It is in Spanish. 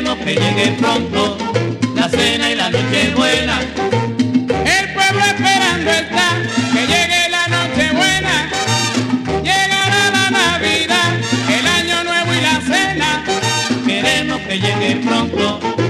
queremos que llegue pronto la cena y la noche buena. El pueblo esperando está que llegue la noche buena. Llegará la Navidad, el año nuevo y la cena. Queremos que llegue pronto